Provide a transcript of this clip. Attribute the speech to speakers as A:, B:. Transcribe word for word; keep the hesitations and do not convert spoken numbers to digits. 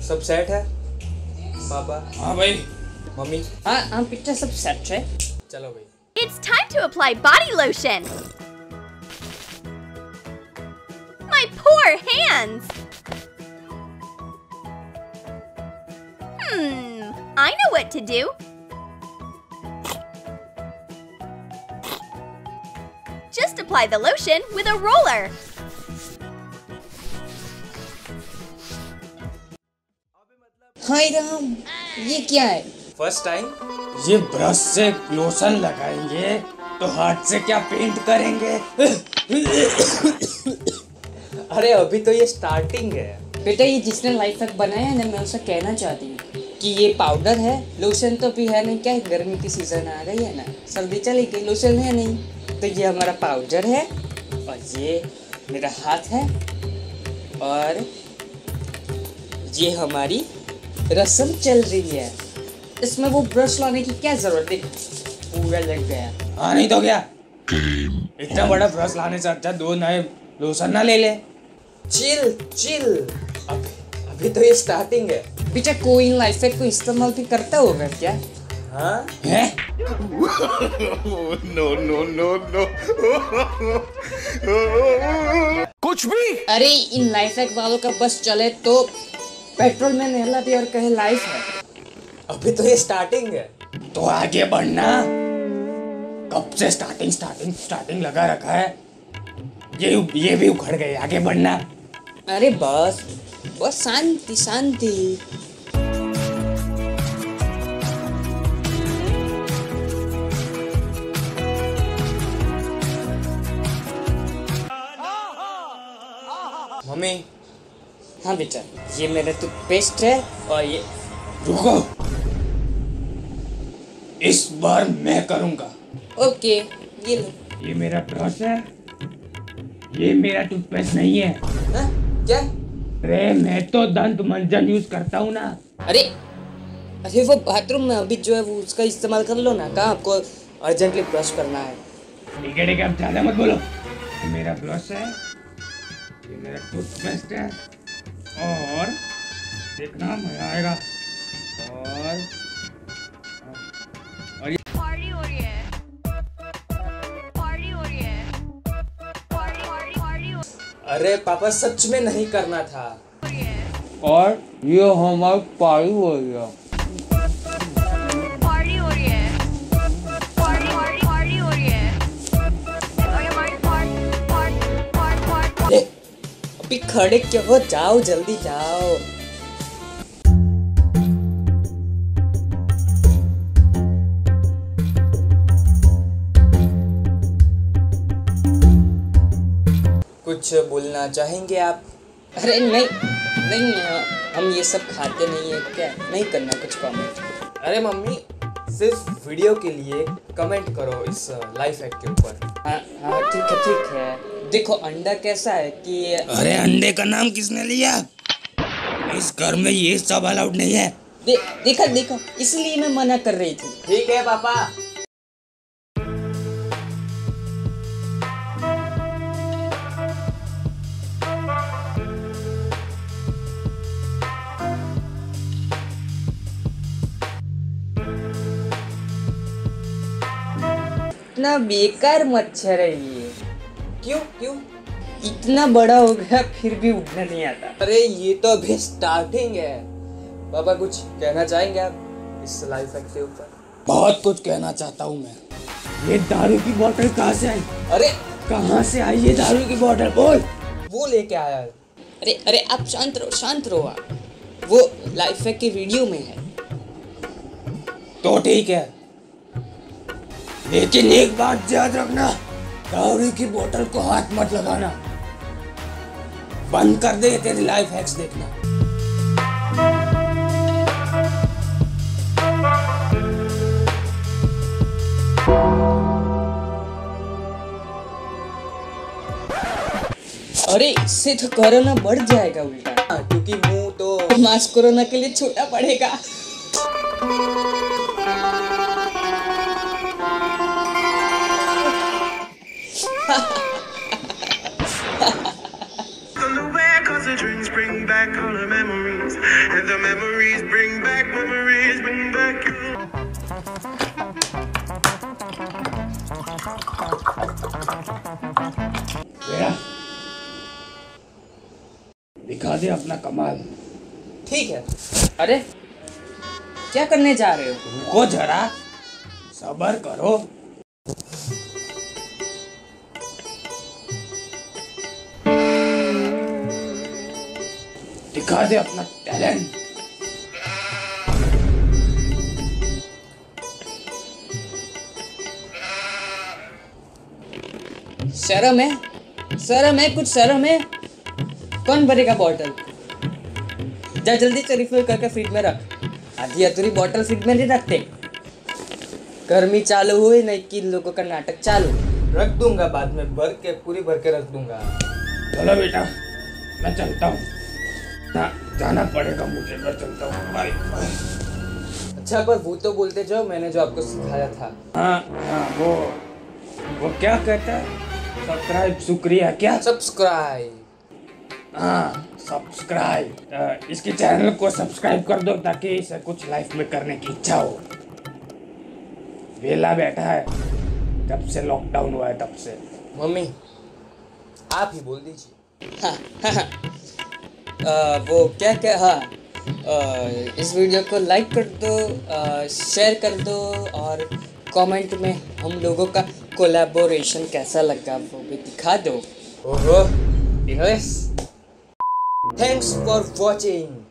A: सब सेट है पापा?
B: हाँ भाई।
A: मम्मी?
C: हाँ हाँ पिक्चर सब सेट है।
A: चलो भाई।
D: It's time to apply body lotion. My poor hands. Hmm, I know what to do. Just apply the lotion with a roller.
C: हाय राम, ये क्या है?
A: फर्स्ट टाइम
B: ये ब्रश से लोशन लगाएंगे तो हाथ से क्या पेंट करेंगे?
A: अरे अभी तो ये स्टार्टिंग है
C: बेटा, ये जिसने लाइफ हैक बनाया है ना, मैं उसे कहना चाहती हूँ कि ये पाउडर है, लोशन तो भी है नहीं। क्या है, गर्मी की सीजन आ गई है ना, सर्दी चली गई, लोशन है नहीं, तो ये हमारा पाउडर है और ये मेरा हाथ है और ये हमारी रस्म चल रही है। इसमें वो ब्रश लाने की क्या जरूरत है? पूरा लग गया।
B: हाँ नहीं तो क्या, इतना बड़ा ब्रश लाने से अच्छा दो नए लोशन ना ले ले।
A: चिल चिल, अभी अभी तो ये स्टार्टिंग है।
C: बेटा, कोई लाइफ हैक को इस्तेमाल भी करता होगा क्या?
A: हाँ
B: है?
E: नो नो नो नो कुछ भी।
C: अरे इन लाइफ हैक वालों का बस चले तो पेट्रोल में नहला भी और कहे लाइफ है।
A: अभी तो ये स्टार्टिंग है।
B: तो आगे बढ़ना। कब से स्टार्टिंग स्टार्टिंग स्टार्टिंग लगा रखा है, ये ये भी उखड़ गए, आगे बढ़ना।
C: अरे बस बस शांति शांति।
A: मम्मी?
C: हाँ बेटा, ये मेरा टूथपेस्ट है और ये
B: रुको, इस बार मैं करूंगा।
C: ओके, ये लो।
B: ये मेरा ब्रश है, ये मेरा टूथपेस्ट नहीं है।
A: हाँ? क्या?
B: अरे मैं तो दंत मंजन यूज करता हूँ ना।
C: अरे अरे वो बाथरूम में अभी जो है वो उसका इस्तेमाल कर लो ना। कहाँ आपको अर्जेंटली ब्रश करना है?
B: ठीक है ठीक है, अब ज्यादा मत बोलो। ये मेरा ब्रश है, ये मेरा टूथपेस्ट है और देखना मजा आएगा। और और ये
D: Party हो रही है। Party हो रही है। Party party party हो
A: अरे पापा सच में नहीं करना था।
D: रही है।
B: और ये हमारी पारी हो गया।
D: Party हो रही है। Party party party हो रही है। और ये हमारी party party party party।
C: ए, अभी खड़े क्यों हो? जाओ जल्दी जाओ।
A: कुछ बोलना चाहेंगे आप?
C: अरे नहीं नहीं, हम ये सब खाते नहीं है क्या? नहीं करना कुछ कमेंट।
A: अरे मम्मी, सिर्फ वीडियो के लिए कमेंट करो इस लाइफ हैक के ऊपर।
C: हाँ हाँ ठीक है ठीक है। देखो अंडा कैसा है कि
B: अरे अंडे का नाम किसने लिया? इस घर में ये सब अलाउड नहीं है।
C: दे, देखा देखा, इसलिए मैं मना कर रही थी।
A: ठीक है पापा।
C: इतना बेकार मच्छर है ये।
A: क्यों क्यों?
C: इतना बड़ा हो गया फिर भी उठना नहीं आता।
A: अरे ये तो अभी स्टार्टिंग है। पापा कुछ कहना चाहेंगे आप इस लाइफ हैक के ऊपर?
B: बहुत कुछ कहना चाहता हूँ मैं। ये दारू की बोतल कहाँ से आई?
A: अरे
B: कहाँ से आई ये दारू की बोतल? बोल।
A: वो लेके आया है।
C: अरे अरे आप शांत रहो शांत रहो आप। वो लाइफ हैक के वीडियो में है।
B: तो ठीक है, लेकिन एक बात याद रखना, दारू की बोतल को हाथ मत लगाना। बंद कर दे तेरी लाइफ हैक्स देखना।
C: अरे इससे तो कोरोना बढ़ जाएगा उल्टा।
A: हाँ, क्योंकि मुंह तो
C: मास्क कोरोना के लिए छोटा पड़ेगा।
F: Cause the drinks bring back all the memories. And the memories bring back, memories bring back you.
B: बेटा, दिखा दे अपना कमाल।
A: ठीक है।
C: अरे क्या करने जा रहे हो?
B: रुको जरा, सब्र करो। दिखा दे अपना टैलेंट।
C: शर्म है, शर्म है, कुछ शर्म है। कौन भरेगा बॉटल? जा जल्दी से रिफिल करके फ्रिज में रख। आधी अधूरी बॉटल फ्रिज में नहीं रखते। गर्मी चालू हुई नहीं कि इन लोगों का नाटक चालू।
A: रख दूंगा बाद में, भर के पूरी भर के रख दूंगा।
B: चलो बेटा, मैं चलता हूँ ना, जाना पड़ेगा मुझे, मैं चलता हूँ। Bye bye.
A: अच्छा पर वो तो बोलते जाओ मैंने जो आपको सिखाया था।
B: हाँ हाँ, वो वो क्या कहता है? सब्सक्राइब शुक्रिया क्या?
A: सब्सक्राइब।
B: हाँ सब्सक्राइब। इसके चैनल को सब्सक्राइब कर दो ताकि इसे कुछ लाइफ में करने की इच्छा हो। वेला बैठा है जब से लॉकडाउन हुआ है तब से।
A: मम्मी आप ही बोल दीजिए।
C: हाँ, हाँ, हाँ। आ, वो क्या क्या हाँ आ, इस वीडियो को लाइक कर दो, आ, शेयर कर दो और कमेंट में हम लोगों का कोलैबोरेशन कैसा लगा वो भी दिखा दो।
A: ओहो इंग्लिश। Thanks for watching.